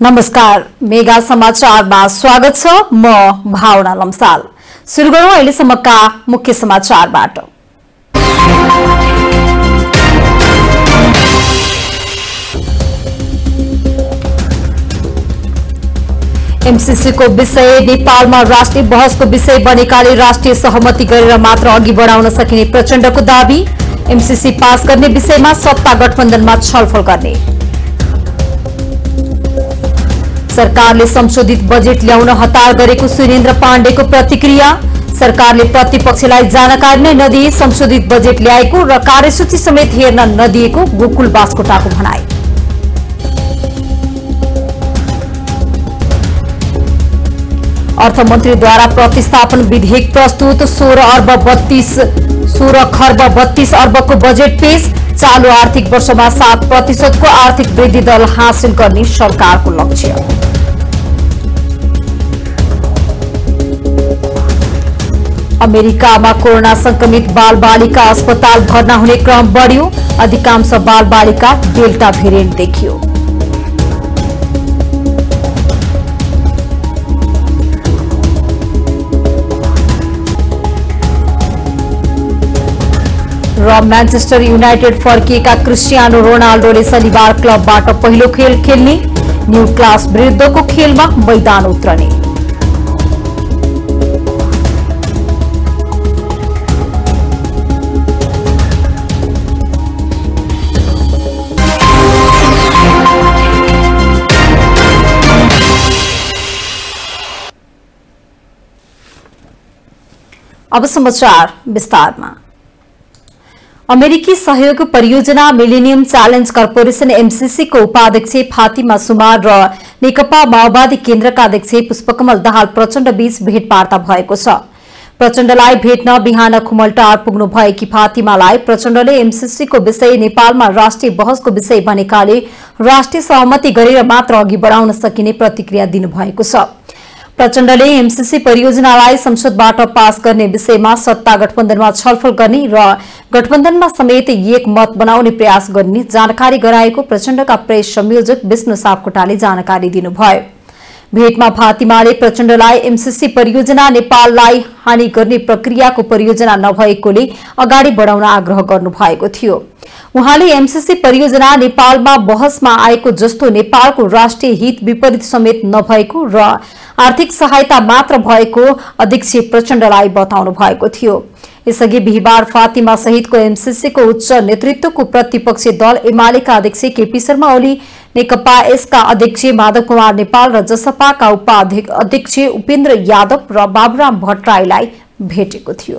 नमस्कार, मेगा समाचारमा स्वागत छ। म भावना लम्साल। सुरु गरौँ अहिलेसम्मका मुख्य समाचारबाट। एमसीसी को विषय नेपालमा राष्ट्रिय बहसको विषय बनेकाले राष्ट्रिय सहमति गरेर मात्र अघि बढाउन सकिने प्रचण्डको दाबी। एमसीसी पास गर्ने विषयमा सत्ता गठबन्धनमा छलफल गर्ने। सरकारले संशोधित बजेट ल्याउन हतार गरेको सुरेन्द्र पाण्डेको प्रतिक्रिया। सरकारले प्रतिपक्षलाई जानकारी नै नदिए संशोधित बजेट ल्याएको र कार्यसूची समेत हेर्न नदिएको गोकुल बास्कोटाको भनाई। अर्थमन्त्रीद्वारा प्रतिस्थापन विधेयक प्रस्तुत। 16 खर्ब 32 अर्बको बजेट पेश। चालू आर्थिक वर्षमा 7% को आर्थिक वृद्धि दर हासिल गर्ने सरकारको लक्ष्य। अमेरिकामा कोरोना संक्रमित बालबालिका अस्पताल भर्ना हुने क्रम बढ्यो। अधिकांश बालबालिका डेल्टा भेरिएन्ट देखियो। र म्यान्चेस्टर युनाइटेड फर्किएका क्रिस्टियानो रोनाल्डोले शनिबार क्लबबाट पहिलो खेल खेल्ने। न्यू क्लास विरुद्धको खेलमा मैदान उत्रने। अब समाचार विस्तारमा। अमेरिकी सहयोग परियोजना मिलेनियम च्यालेन्ज कर्पोरेशन एमसीसी को उपाध्यक्ष फातिमा सुमार र नेकपा माओवादी केन्द्रका अध्यक्ष पुष्पकमल दाहाल प्रचण्ड बीच भेटवार्ता भएको छ। प्रचण्डलाई भेट्न बिहान खुमलटार पुग्नु भएकी फातिमालाई प्रचण्डले एमसीसी को विषय नेपालमा राष्ट्रिय बहसको विषय बनेकाले राष्ट्रिय सहमति गरेर मात्र अघि बढाउन सकिने प्रतिक्रिया दिनुभएको छ। प्रचण्डले एमसीसी परियोजनालाई संसदबाट पास गर्ने विषयमा सत्ता गठबन्धनमा छलफल गर्ने र गठबन्धनमा समेत एक मत बनाउने प्रयास गर्ने जानकारी गराएको प्रचण्डका प्रेस संयोजक विष्णु सापकोटाले जानकारी दिनुभयो। भेटमा फातिमाले प्रचण्डलाई एमसीसी परियोजना नेपाललाई हानि गर्ने प्रक्रियाको परियोजना नभएकोले अगाडि बढाउन आग्रह गर्नुभएको थियो। उहाँले एमसीसी परियोजना नेपालमा बहसमा आएको जस्तो नेपालको राष्ट्रिय हित विपरीत समेत नभएको र आर्थिक सहायता मात्र भएको अध्यक्ष प्रचण्डलाई बताउनु भएको थियो। यसअघि बिहिबार फातिमा सहितको एमसीसी को उच्च नेतृत्वको प्रतिपक्षी दल एमालेका अध्यक्ष केपी शर्मा ओली, नेकपा एसका अध्यक्ष माधव कुमार नेपाल र जसपाका उपाध्यक्ष उपेन्द्र यादव र बाबुराम भट्टराईलाई भेटेको थियो।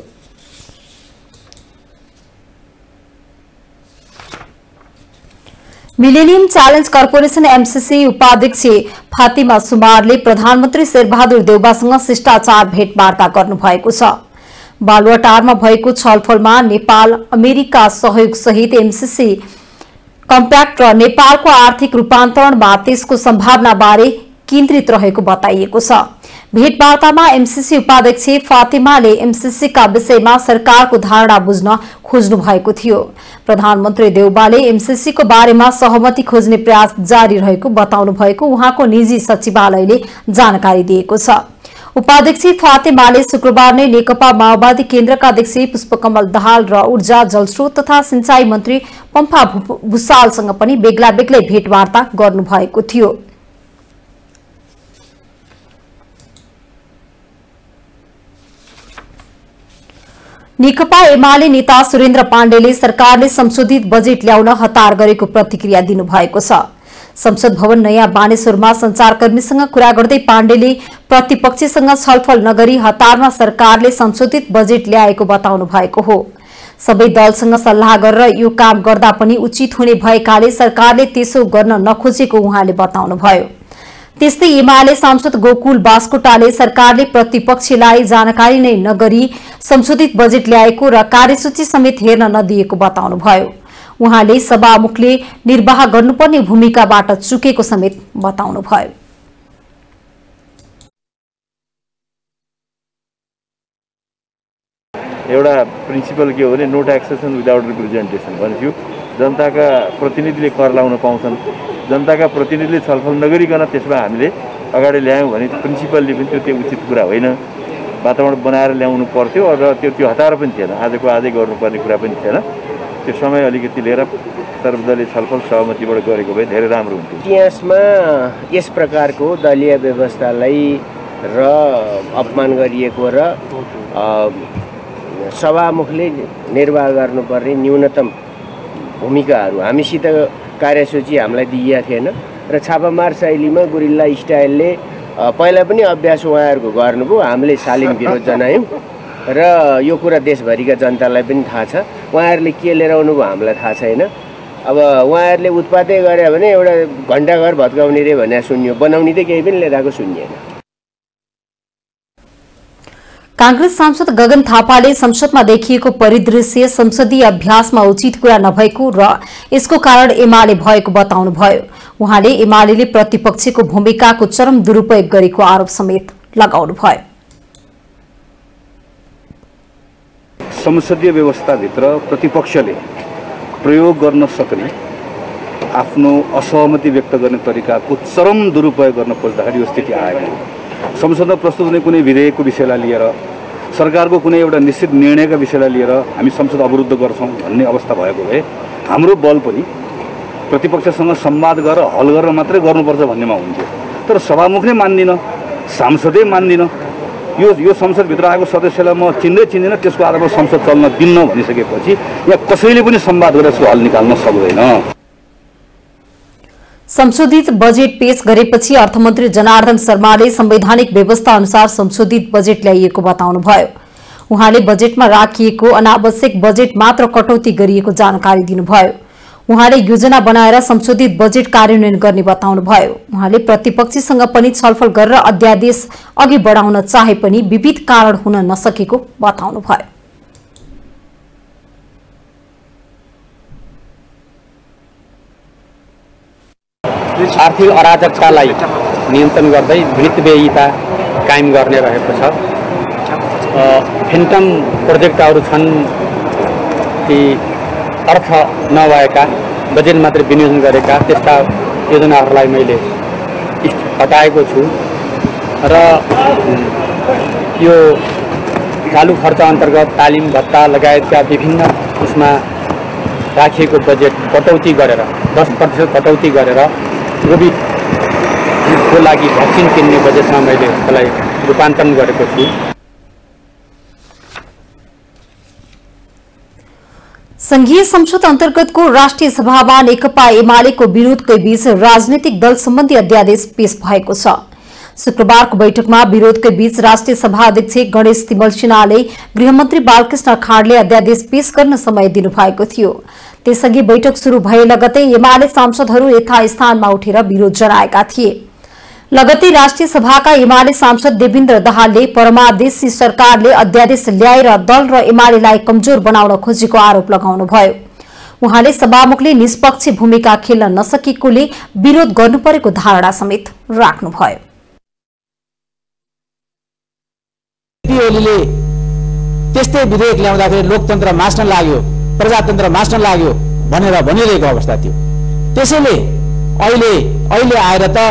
मिलेनियम च्यालेन्ज कर्पोरेशन एमसीसी उपाध्यक्ष फातिमा सुमारले प्रधानमन्त्री शेरबहादुर देउवासँग शिष्टाचार भेटवार्ता गर्नुभएको छ। बालुवाटारमा भएको छलफलमा नेपाल अमेरिका सहयोग सहित एमसीसी कम्प्याक्ट र नेपालको आर्थिक रूपान्तरणमा त्यसको सम्भावनाबारे केन्द्रित रहेको बताइएको छ। भेटवार्तामा एमसीसी उपाध्यक्ष फातिमाले एमसीसी का विषयमा सरकारको धारणा बुझ्न खोज्नु भएको थियो। प्रधानमन्त्री देउवाले एमसीसी को बारेमा सहमति खोज्ने प्रयास जारी रहेको बताउनु भएको उहाँको निजी सचिवालयले जानकारी दिएको छ। उपाध्यक्ष फातिमाले शुक्रबार नै नेकपा माओवादी केन्द्रका अध्यक्ष पुष्पकमल दाहाल र ऊर्जा जलस्रोत तथा सिंचाई मन्त्री पम्फा भुसालसँग पनि बेग्ला बेग्लै भेटवार्ता गर्नुभएको थियो। नेकपा एमाले नेता सुरेन्द्र पाण्डेले सरकारले संशोधित बजेट ल्याउन हतार गरेको प्रतिक्रिया दिनुभएको छ। संसद भवन नयाँ बानेश्वरमा संचारकर्मीसँग कुरा गर्दै पाण्डेले प्रतिपक्षसँग छलफल नगरी हतारमा सरकारले संशोधित बजेट ल्याएको बताउनु भएको हो। सबै दलसँग सल्लाह गरेर यो काम गर्दा पनि उचित हुने भएकाले सरकारले त्यसो गर्न नखोजेको उहाँले बताउनुभयो। त्यस्तै एमाले सांसद गोकुल बास्कोटाले सरकारले प्रतिपक्षलाई जानकारी नै नगरी संशोधित बजेट ल्याएको र कार्यसूची समेत हेर्न नदिएको बताउनुभयो। उहाँले सभामुखले निर्वाह गर्नुपर्ने भूमिकाबाट चुकेको समेत बताउनुभयो। एउटा प्रिन्सिपल के हो भने नो ट्याक्सेसन विदाउट रिप्रेजेन्टेसन भनेको जनताका प्रतिनिधिले कर लाउन पाउँछन् जनताका प्रतिनिधिले छलफल नगरिकन त्यसमा हामीले अगाडि ल्यायौँ भने प्रिन्सिपलले पनि त्यो उचित कुरा होइन। वातावरण बनाएर ल्याउनु पर्थ्यो र त्यो हतार पनि थिएन, आजको आजै गर्नुपर्ने कुरा पनि थिएन। त्यो समय अलिकति लिएर सर्वदलीय छलफल सहमतिबाट गरेको भए धेरै राम्रो हुन्थ्यो। इतिहासमा यस प्रकारको दलीय व्यवस्थालाई र अपमान गरिएको र सभामुखले निर्वाह गर्नुपर्ने न्यूनतम भूमिकाहरू हामीसित कार्यसूची हामीलाई दिइएको थिएन र छापामार शैलीमा गुरिल्ला स्टाइलले पहिला पनि अभ्यास उहाँहरूको गर्नुभयो। हामीले सालिम विरोध जनायौँ र यो कुरा देशभरिका जनतालाई पनि थाहा छ। उहाँहरूले के लिएर आउनुभयो हामीलाई थाहा छैन। अब उहाँहरूले उत्पातै गरे भने एउटा घण्टाघर भत्काउने रे भने सुन्यो, बनाउने त केही पनि लिएर आएको सुनिएन। कांग्रेस सांसद गगन थापाले संसदमा देखिएको परिदृश्य संसदीय अभ्यासमा उचित कुरा नभएको र यसको कारण एमाले भएको बताउनुभयो। उहाँले एमाले प्रतिपक्षको भूमिकाको चरम दुरूपयोग गरेको आरोप समेत लगाउनुभयो। संसदीय व्यवस्थाभित्र प्रतिपक्षले प्रयोग गर्न सक्ने आफ्नो असहमति व्यक्त गर्ने तरिकाको चरम दुरुपयोग गर्न खोज्दाखेरि यो स्थिति आएको हो। संसदमा प्रस्तुत हुने कुनै विधेयकको विषयलाई लिएर, सरकारको कुनै एउटा निश्चित निर्णयका विषयलाई लिएर हामी संसद अवरुद्ध गर्छौँ भन्ने अवस्था भएको भए हाम्रो बल पनि प्रतिपक्षसँग संवाद गरेर हल गरेर मात्रै गर्नुपर्छ भन्नेमा हुन्थ्यो। तर सभामुख नै मान्दिन, सांसदै मान्दिन। यो संसदभित्र आएको सदस्यलाई म चिन्दिनँ, त्यसको आधारमा संसद चल्न दिन्न भनिसकेपछि यहाँ कसैले पनि संवाद गरेर यसको हल निकाल्न सक्दैन। संशोधित बजेट पेश गरेपछि अर्थमन्त्री जनार्दन शर्माले संवैधानिक व्यवस्था अनुसार संशोधित बजेट ल्याइएको बताउनुभयो। उहाँले बजेटमा राखिएको अनावश्यक बजेट मात्र कटौती गरिएको जानकारी दिनुभयो। उहाँले योजना बनाएर संशोधित बजेट कार्यान्वयन गर्ने बताउनुभयो। उहाँले प्रतिपक्षीसँग पनि छलफल गरेर अध्यादेश अघि बढाउन चाहे पनि विविध कारण हुन नसकेको बताउनुभयो। आर्थिक अराजकतालाई नियन्त्रण गर्दै वृत्तव्ययिता कायम गर्ने रहेको छ। फेन्टम प्रोजेक्टहरू छन् ती अर्थ नभएका, बजेट मात्र विनियोजन गरेका त्यस्ता योजनाहरूलाई मैले हटाएको छु र यो चालु खर्च अन्तर्गत तालिम भत्ता लगायतका विभिन्न उसमा राखिएको बजेट कटौती गरेर 10% कटौती गरेर कोभिडको लागि भ्याक्सिन किन्ने बजेटमा मैले यसलाई रूपान्तरण गरेको छु। संघीय संसद अन्तर्गतको राष्ट्रिय सभामा नेकपा एमालेको विरोधकै बीच राजनैतिक दल सम्बन्धी अध्यादेश पेश भएको छ। शुक्रबारको बैठकमा विरोधकै बीच राष्ट्रिय सभा अध्यक्ष गणेश तिमल सिन्हाले गृहमन्त्री बालकृष्ण खाँडले अध्यादेश पेश गर्न समय दिनुभएको थियो। त्यसअघि बैठक शुरू भए लगतै एमाले सांसदहरू यथास्थानमा उठेर विरोध जनाएका थिए। लगतै राष्ट्रिय सभाका एमाले सांसद देवेन्द्र दाहालले परमादेशी सरकारले अध्यादेश ल्याएर दल र एमालेलाई कमजोर बनाउन खोजेको आरोप लगाउनुभयो। उहाँले सभामुखले निष्पक्ष भूमिका खेल्न नसकेकोले विरोध गर्नुपरेको धारणा समेत राख्नुभयो। त्यस्तै विधेयक ल्याउँदाखेरि लोकतन्त्र मास्न लाग्यो, प्रजातन्त्र मास्न लाग्यो भनेर भनिरहेको अवस्था थियो। त्यसैले अहिले आएर त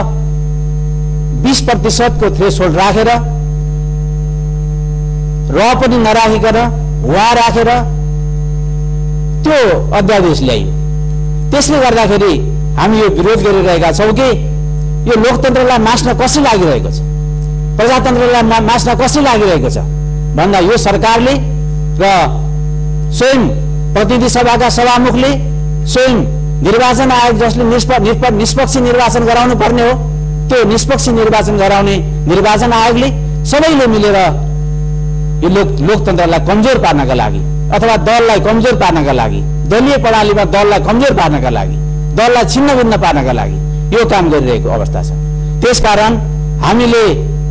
20% को थ्रेसहोल्ड राखेर र पनि नराखिकन वा राखेर त्यो अध्यादेश ल्याइयो। त्यसले गर्दाखेरि हामी यो विरोध गरिरहेका छौं कि यो लोकतन्त्रलाई मास्न कसरी लागिरहेको छ, प्रजातन्त्रलाई मास्न कसरी लागिरहेको छ भन्दा यो सरकारले र स्वयं प्रतिनिधि सभाका सभामुखले, स्वयं निर्वाचन आयोग जसले निष्पक्ष निर्वाचन गराउनु पर्ने हो, त्यो निष्पक्ष निर्वाचन गराउने निर्वाचन आयोगले सबैले मिलेर यो लोकतन्त्रलाई कमजोर पार्नका लागि अथवा दललाई कमजोर पार्नका लागि, दलीय प्रणालीमा दललाई कमजोर पार्नका लागि, दललाई छिन्नभिन्न पार्नका लागि यो काम गरिरहेको अवस्था छ। त्यसकारण हामीले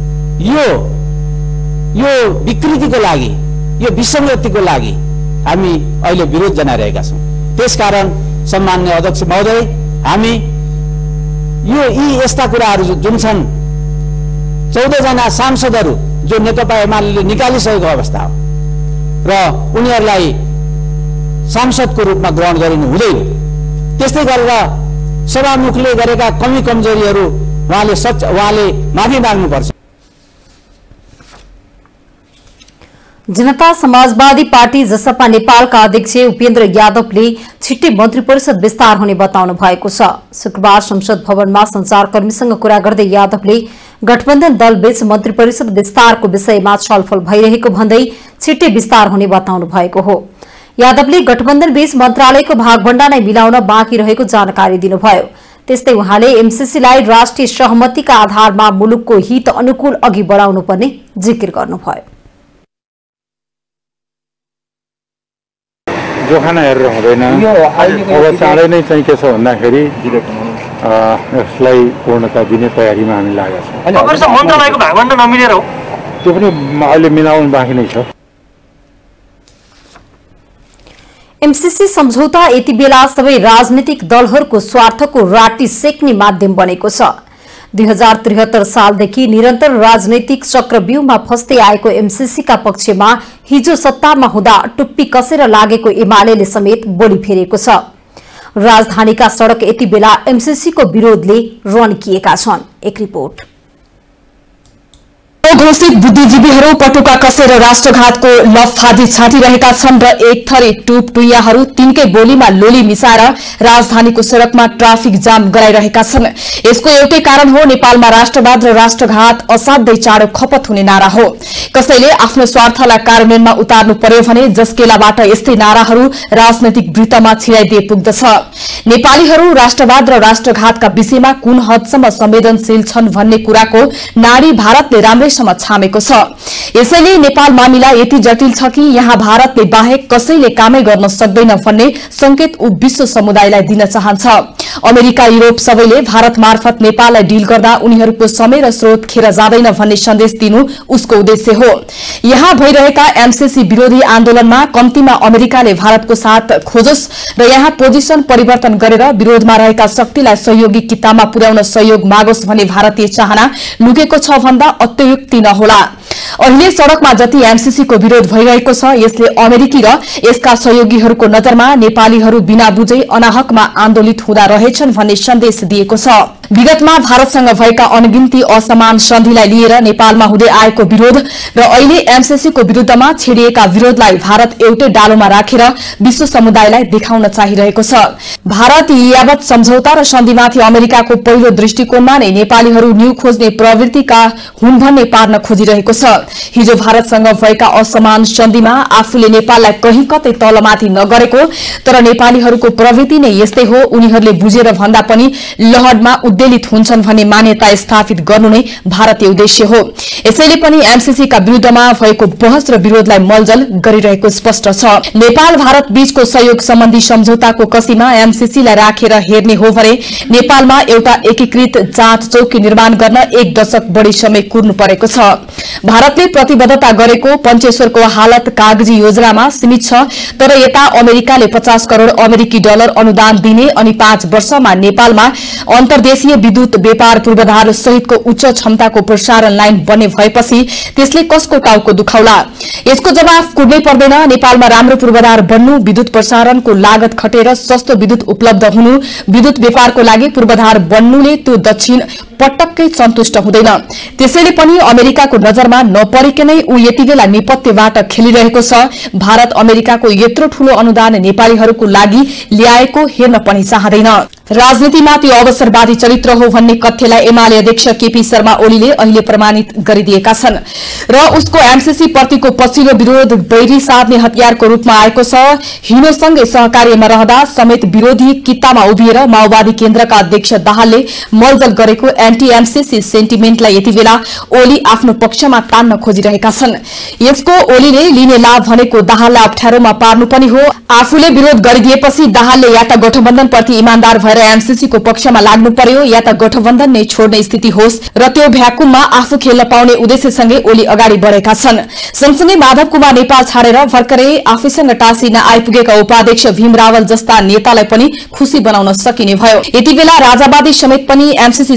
यो विकृतिको लागि, यो विसङ्गतिको लागि हामी अहिले विरोध जनाइरहेका छौं। त्यसकारण सम्माननीय अध्यक्ष महोदय, हामी यी यस्ता कुराहरू जुन छन् 14 जना सांसदहरू जो नेकपा एमाले निकालिसकेको अवस्था हो र उनीहरूलाई सांसदको रूपमा ग्रहण गरिनु हुँदैन। त्यस्तै गरेर सभामुखले गरेका कमी कमजोरीहरू उहाँले माफी माग्नुपर्छ। जनता समाजवादी पार्टी जसपा नेपालका अध्यक्ष उपेन्द्र यादवले छिट्टै मन्त्री परिषद विस्तार हुने बताउनु भएको छ। शुक्रबार संसद भवनमा संचारकर्मीसँग कुरा गर्दै यादवले गठबन्धन दलबीच मन्त्री परिषद विस्तारको विषयमा छलफल भइरहेको भन्दै छिट्टै विस्तार हुने बताउनु भएको हो। यादवले गठबन्धन बीच मन्त्रालयको भागभण्डा नै मिलाउन बाँकी रहेको जानकारी दिनुभयो। त्यस्तै उहाँले एमसीसीलाई राष्ट्रिय सहमतिका आधारमा मुलुकको हित अनुकूल अघि बढाउनुपर्ने जिकिर गर्नुभयो। जोखाना हेरेर हुँदैन। अब चाँडै नै चाहिँ के छ भन्दाखेरि यसलाई पूर्णता दिने तयारीमा हामी लागेका छौँ। मन्त्रालयको भागभण्डा नमिलेर हो त्यो पनि अहिले मिलाउनु बाँकी नै छ। एमसीसी सम्झौता यति बेला सबै राजनीतिक दलहरूको स्वार्थको राटी सेक्ने माध्यम बनेको छ। 2073 सालदेखि निरन्तर राजनैतिक चक्रव्यूहमा फस्दै आएको एमसीसीका पक्षमा हिजो सत्तामा हुँदा टुप्पी कसेर लागेको एमाले समेत बोली फेरेको छ। राजधानीका सड़क यति बेला एमसीसीको विरोधले रन्किएका छन्। एक रिपोर्ट। घोषित बुद्धिजीवीहरू पटुका कसेर राष्ट्रघातको लफादी छाटिरहेका छन् र एक थरी टुपटुइयाहरू तिनकै बोलीमा लोली मिसाएर राजधानीको सड़कमा ट्राफिक जाम गराइरहेका छन्। यसको एउटै कारण हो नेपालमा राष्ट्रवाद र राष्ट्रघात असाध्यै चाँडो खपत हुने नारा हो। कसैले आफ्नो स्वार्थलाई कार्यान्वयनमा उतार्नु पर्यो भने जस्केलाबाट यस्तै नाराहरू राजनैतिक वृत्तमा छिराइदिए पुग्दछ। नेपालीहरू राष्ट्रवाद र राष्ट्रघातका विषयमा कुन हदसम्म संवेदनशील छन् भन्ने कुराको नाडी भारतले राम्रैसँग छामेको छ। यसैले नेपाल मामिला यति जटिल छ कि यहाँ भारतले बाहेक कसैले कामै गर्न सक्दैन भन्ने संकेत ऊ विश्व समुदायलाई दिन चाहन्छ। अमेरिका, युरोप सबैले भारत मार्फत नेपाललाई डिल गर्दा उनीहरूको समय र स्रोत खेर जाँदैन भन्ने सन्देश दिनु उसको उद्देश्य हो। यहाँ भइरहेका एमसीसी विरोधी आन्दोलनमा कम्तीमा अमेरिकाले भारतको साथ खोजोस् र यहाँ पोजिसन परिवर्तन गरेर विरोधमा रहेका शक्तिलाई सहयोगी किताबमा पुर्याउन सहयोग मागोस् भन्ने भारतीय चाहना लुकेको छ भन्दा अत्युक्ति नहोला। अहिले सड़कमा जति एमसीसीको विरोध भइरहेको छ यसले अमेरिकी र यसका सहयोगीहरूको नजरमा नेपालीहरू बिना बुझै अनाहकमा आन्दोलित हुँदा रहेछन् भन्ने सन्देश दिएको छ। विगतमा भारतसँग भएका अनगिन्ती असमान सन्धिलाई लिएर नेपालमा हुँदै आएको विरोध र अहिले एमसीसीको विरूद्धमा छेडिएका विरोधलाई भारत एउटै डालोमा राखेर विश्व समुदायलाई देखाउन चाहिरहेको छ। भारत यावत सम्झौता र सन्धिमाथि अमेरिकाको पहिलो दृष्टिकोणमा नै नेपालीहरू न्यू खोज्ने प्रवृत्तिका हुन् भन्ने पार्न खोजिरहेको छ। हिजो भारतसँग भएका असमान सन्धिमा आफूले नेपाललाई कहीँ कतै तलमाथि नगरेको तर नेपालीहरूको प्रवृत्ति नै यस्तै हो। उनीहरूले बुझेर भन्दा पनि लहरमा उद्वेलित हुन्छन् भन्ने मान्यता स्थापित गर्नु नै भारतीय उद्देश्य हो। यसैले पनि एमसीसीका विरूद्धमा भएको बहस र विरोधलाई मलजल गरिरहेको स्पष्ट छ। नेपाल भारत बीचको सहयोग सम्बन्धी सम्झौताको कसीमा एमसीसीलाई राखेर हेर्ने हो भने नेपालमा एउटा एकीकृत जाँच चौकी निर्माण गर्न 1 दशक बढ़ी समय कुर्नु परेको छ। भारतले प्रतिबद्धता गरेको पञ्चेश्वरको हालत कागजी योजनामा सीमित छ तर यता अमेरिकाले 50 करोड़ अमेरिकी डलर अनुदान दिने अनि 5 वर्षमा नेपालमा अन्तर्देशीय विद्युत व्यापार पूर्वाधार सहितको उच्च क्षमताको प्रसारण लाइन बन्ने भएपछि त्यसले कसको टाउको दुखाउला? यसको जवाफ कुर्नै पर्दैन। नेपालमा राम्रो पूर्वाधार बन्नु, विद्युत प्रसारणको लागत खटेर सस्तो विद्युत उपलब्ध हुनु, विद्युत व्यापारको लागि पूर्वाधार बन्नुले त्यो दक्षिण पटक्कै सन्तुष्ट हुँदैन। त्यसैले पनि अमेरिकाको नजरमा नपरिकनै ऊ यतिबेला नेपथ्यबाट खेलिरहेको छ। भारत अमेरिकाको यत्रो ठूलो अनुदान नेपालीहरूको लागि ल्याएको हेर्न पनि चाहदैन। राजनीतिमाथि अवसरवादी चरित्र हो भन्ने कथ्यलाई एमाले अध्यक्ष केपी शर्मा ओलीले अहिले प्रमाणित गरिदिएका छन् र उसको एमसीसी प्रतिको पछिल्लो विरोध बैरी साध्ने हतियारको रूपमा आएको छ। हिनोसँगै सहकार्यमा रहँदा समेत विरोधी कित्तामा उभिएर माओवादी केन्द्रका अध्यक्ष दाहालले मलजल गरेको एन्टी एमसीसी सेन्टिमेन्टलाई यति बेला ओली आफ्नो पक्षमा तान्न खोजिरहेका छन्। यसको ओलीले लिने लाभ भनेको दाहाललाई अप्ठ्यारोमा पार्नु पनि हो। आफूले विरोध गरिदिएपछि दाहालले या त गठबन्धनप्रति इमान्दार भएर एमसीसीको पक्षमा लाग्नु पर्यो या त गठबन्धन नै छोड्ने स्थिति होस् र त्यो भ्याकुममा आफू खेल्न पाउने उद्देश्यसँगै ओली अगाडि बढ़ेका छन्। सँगसँगै माधव कुमार नेपाल छाडेर भर्खरै आफैसँग टाँसिन आइपुगेका उपाध्यक्ष भीम रावल जस्ता नेतालाई पनि खुशी बनाउन सकिने भयो। यति बेला राजावादी समेत पनि एमसीसी सम्झौता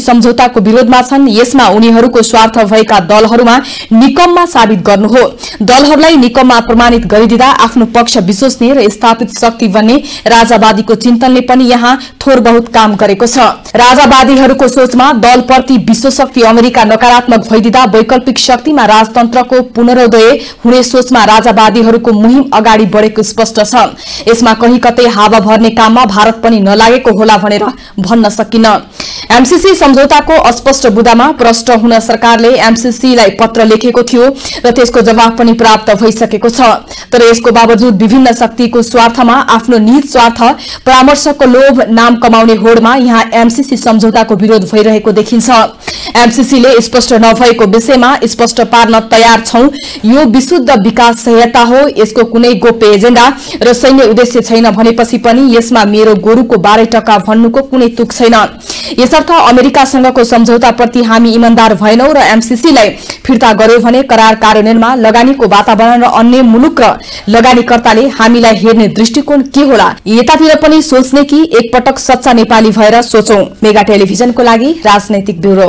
सम्झौताको विरोधमा छन्। यसमा उनीहरूको स्वार्थ भएका दलहरूमा निकममा साबित गर्नु हो। दलहरूलाई निकममा प्रमाणित गरिदिँदा आफ्नो पक्ष विश्वसनीय र स्थापित शक्ति बन्ने राजावादीको चिन्तनले पनि यहाँ थोर बहुत काम गरेको छ। राजावादीहरूको सोचमा दलप्रति विश्वशक्ति अमेरिका नकारात्मक भइदिँदा वैकल्पिक शक्तिमा राजतन्त्रको पुनरोदय हुने सोचमा राजावादीहरूको मुहिम अगाडि बढेको स्पष्ट छ। यसमा कहीँ कतै हावा भर्ने काममा भारत पनि नलागेको होला भनेर भन्न सकिन्न। एमसीसी सम्झौताको अस्पष्ट बुदामा प्रष्ट हुन सरकारले एमसीसीलाई पत्र लेखेको थियो र त्यसको जवाब पनि प्राप्त भइसकेको छ। तर यसको बावजुद विभिन्न शक्तिको स्वार्थमा आफ्नो निज स्वार्थ परामर्शको लोभ नाम कमाउने होडमा यहाँ एमसीसी सम्झौताको विरोध भइरहेको देखिन्छ। एमसीसीले स्पष्ट नभएको विषयमा स्पष्ट पार्न तयार छौं। यो विशुद्ध विकास सहायता हो, यसको कुनै गोप्य एजेण्डा र सैन्य उद्देश्य छैन भनेपछि पनि यसमा मेरो गोरुको 12 टका भन्नुको कुनै तुक छैन। यसर्थ अमेरिकासँगको सम्झौताप्रति हामी इमानदार भएनौं र एमसीसीलाई फिर्ता गर्यो भने करार कार्यान्वयनमा लगानीको वातावरण र अन्य मुलुक र लगानीकर्ताले हामीलाई हेर्ने दृष्टिकोण के होला, यतातिर पनि सोच्ने कि एकपटक सच्चा नेपाली भएर सोचौं। मेगा टेलिभिजनको लागि राजनैतिक ब्यूरो।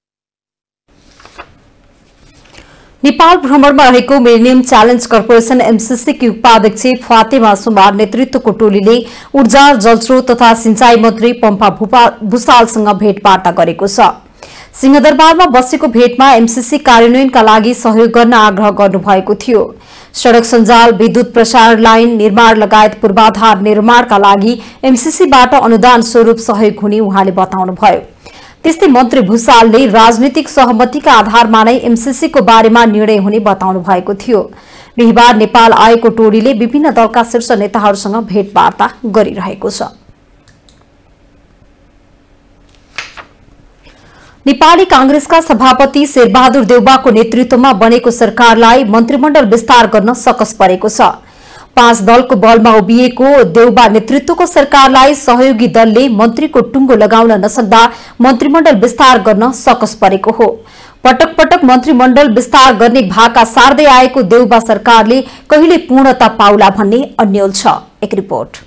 नेपाल भ्रमणमा रहेको मिलेनियम च्यालेन्ज कर्पोरेशन एमसीसी की उपाध्यक्ष फातेमा सुमार नेतृत्वको टोलीले ऊर्जा जलस्रोत तथा सिंचाई मन्त्री पम्पा भूषालसँग भेटवार्ता गरेको छ। सिंहदरबारमा बसेको भेटमा एमसीसी कार्यान्वयनका लागि सहयोग गर्न आग्रह गर्नुभएको थियो। सड़क सञ्जाल, विद्युत प्रसारण लाइन निर्माण लगायत पूर्वाधार निर्माणका लागि एमसीसीबाट अनुदान स्वरूप सहयोग हुने उहाँले बताउनुभयो। त्यस्तै मन्त्री भूषालले राजनीतिक सहमतिका आधारमा नै एमसीसीको बारेमा निर्णय हुने बताउनु भएको थियो। बिहिबार नेपाल आएको टोलीले विभिन्न दलका शीर्ष नेताहरूसँग भेटवार्ता गरिरहेको छ। नेपाली कांग्रेसका सभापति शेरबहादुर देउबाको नेतृत्वमा बनेको सरकारलाई मन्त्रीमण्डल विस्तार गर्न सकस परेको छ। 5 दलको बलमा उभिएको देउबा नेतृत्वको सरकारलाई सहयोगी दलले मन्त्रीको टुङ्गो लगाउन नसक्दा मन्त्रीमण्डल विस्तार गर्न सकस परेको हो। पटक पटक मन्त्रीमण्डल विस्तार गर्ने भाका सार्दै आएको देउबा सरकारले कहिले पूर्णता पाउला भन्ने अन्यल छ। एक रिपोर्ट।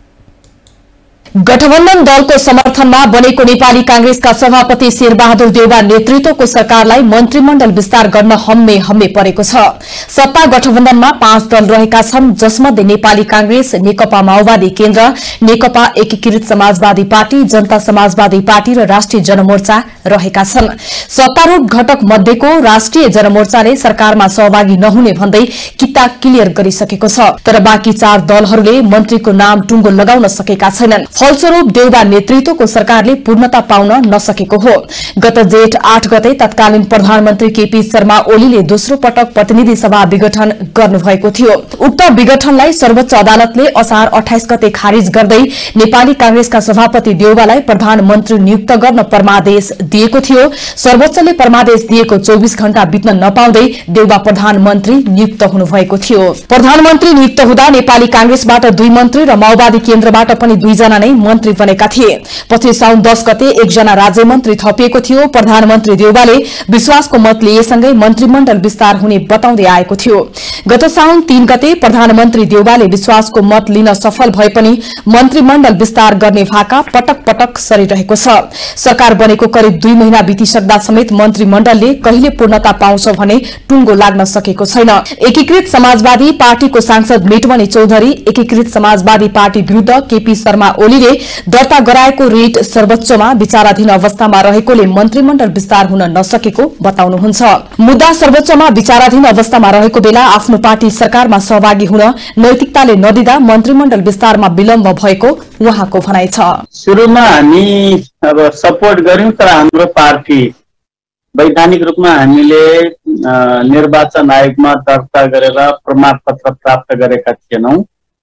गठबन्धन दलको समर्थनमा बनेको नेपाली कांग्रेसका सभापति शेरबहादुर देउबा नेतृत्वको सरकारलाई मन्त्रीमण्डल विस्तार गर्न हम्मे हम्मे परेको छ। सत्ता गठबन्धनमा 5 दल रहेका छन्, जसमध्ये नेपाली कांग्रेस, नेकपा माओवादी केन्द्र, नेकपा एकीकृत समाजवादी पार्टी, जनता समाजवादी पार्टी र राष्ट्रिय जनमोर्चा रहेका छन्। सत्तारूढ घटक मध्येको राष्ट्रिय जनमोर्चाले सरकारमा सहभागी नहुने भन्दै किता क्लियर गरिसकेको छ। तर बाँकी 4 दलहरूले मन्त्रीको नाम टुङ्गो लगाउन सकेका छैनन्। फलस्वरूप देउबा नेतृत्वको सरकारले पूर्णता पाउन नसकेको हो। गत जेठ 8 गते तत्कालीन प्रधानमन्त्री केपी शर्मा ओलीले दोस्रो पटक प्रतिनिधि सभा विघटन गर्नुभएको थियो। उक्त विघटनलाई सर्वोच्च अदालतले असार 28 गते खारिज गर्दै नेपाली कांग्रेसका सभापति देउबालाई प्रधानमन्त्री नियुक्त गर्न परमादेश दिएको थियो। सर्वोच्चले परमादेश दिएको 24 घण्टा बित्न नपाउँदै देउबा प्रधानमन्त्री नियुक्त हुनुभएको थियो। प्रधानमन्त्री नियुक्त हुँदा नेपाली कांग्रेसबाट 2 मन्त्री र माओवादी केन्द्रबाट पनि 2 जना नै मन्त्री बनेका थिए। पछि साउन 10 गते 1 जना राज्य मन्त्री थपिएको थियो। प्रधानमन्त्री देउबाले विश्वासको मत लिएसँगै मन्त्रीमण्डल विस्तार हुने बताउँदै आएको थियो। गत साउन 3 गते प्रधानमन्त्री देउबाले विश्वासको मत लिन सफल भए पनि मन्त्रीमण्डल विस्तार गर्ने भाका पटक पटक सरिरहेको छ। सरकार बनेको करिब 2 महिना बितिसक्दा समेत मन्त्रीमण्डलले कहिले पूर्णता पाउँछ भने टुङ्गो लाग्न सकेको छैन। एकीकृत समाजवादी पार्टीको सांसद मेटमणि चौधरी एकीकृत समाजवादी पार्टी विरूद्ध केपी शर्मा ओलीले दर्ता गराएको रिट सर्वोच्चमा विचाराधीन अवस्थामा रहेकोले मन्त्रीमण्डल विस्तार हुन नसकेको बताउनुहुन्छ। मुद्दा सर्वोच्चमा विचाराधीन अवस्थामा रहेको बेला आफ्नो पार्टी सरकारमा सहभागी हुन नैतिकताले नदिँदा मन्त्रीमण्डल विस्तारमा विलम्ब भएको उहाँको भनाइ छ। सुरुमा हामी अब सपोर्ट गर्यौं, तर हाम्रो पार्टी वैधानिक रूपमा हामीले निर्वाचन आयोगमा दर्ता गरेर प्रमाणपत्र प्राप्त गरेका थिएनौं।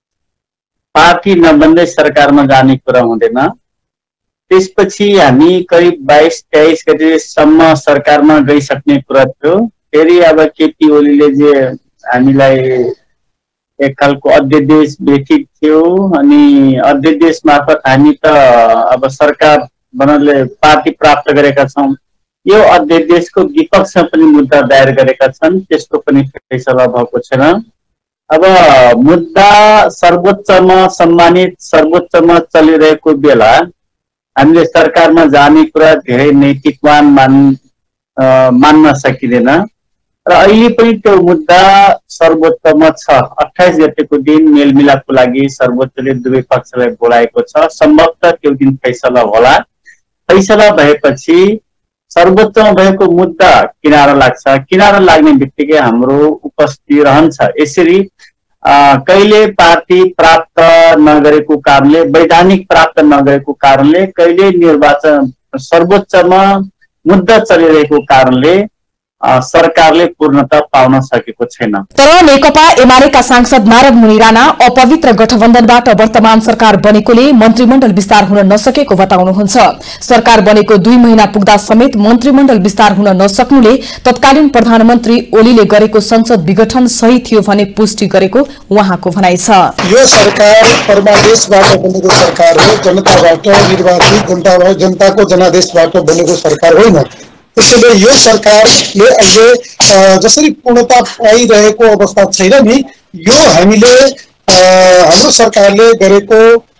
पार्टी नबन्दै सरकारमा जाने कुरा हुँदैन। त्यसपछि हामी करिब 22-23 गतेसम्म सरकारमा गइसक्ने कुरा थियो। फेरि अब केपी ओलीले जे हामीलाई एक खालको अध्यादेश भेटित थियो, अनि अध्यादेश मार्फत हामी त अब सरकार बनाउनले पार्टी प्राप्त गरेका छौं। यो अध्यादेशको विपक्षमा पनि मुद्दा दायर गरेका छन्, त्यसको पनि फैसला भएको छैन। अब मुद्दा सर्वोच्चमा सम्मानित सर्वोच्चमा चलिरहेको बेला हामीले सरकारमा जाने कुरा धेरै नैतिकवान मान्न सकिँदैन र अहिले पनि त्यो मुद्दा सर्वोच्चमा छ। 28 गतेको दिन मेलमिलापको लागि सर्वोच्चले दुवै पक्षलाई बोलाएको छ। सम्भवतः त्यो दिन फैसला होला। फैसला भएपछि सर्वोच्चमा भएको मुद्दा किनारा लाग्छ। किनारा लाग्ने बित्तिकै हाम्रो उपस्थिति रहन्छ। यसरी कहिले पार्टी प्राप्त नगरेको कारणले, वैधानिक प्राप्त नगरेको कारणले, कहिले निर्वाचन सर्वोच्चमा मुद्दा चलिरहेको कारणले सरकारले पूर्णता पाउन सकेको छैन। तर नेकपा एमालेका सांसद नारद मुनि राणा अपवित्र गठबन्धनबाट वर्तमान सरकार बनेकोले मन्त्रीमण्डल विस्तार हुन नसकेको बताउनुहुन्छ। सरकार बनेको 2 महिना पुग्दा समेत मन्त्रीमण्डल विस्तार हुन नसक्नुले तत्कालीन प्रधानमन्त्री ओलीले गरेको संसद विघटन सही थियो भने पुष्टि गरेको उहाँको भनाइ छ। यो सरकार परमादेशबाट बनेको सरकार हो, जनताबाट निर्वाचित जनताको जनादेशबाट बनेको सरकार होइन। त्यसैले यो सरकारले अहिले जसरी पूर्णता पाइरहेको अवस्था छैन नि, यो हामीले हाम्रो सरकारले गरेको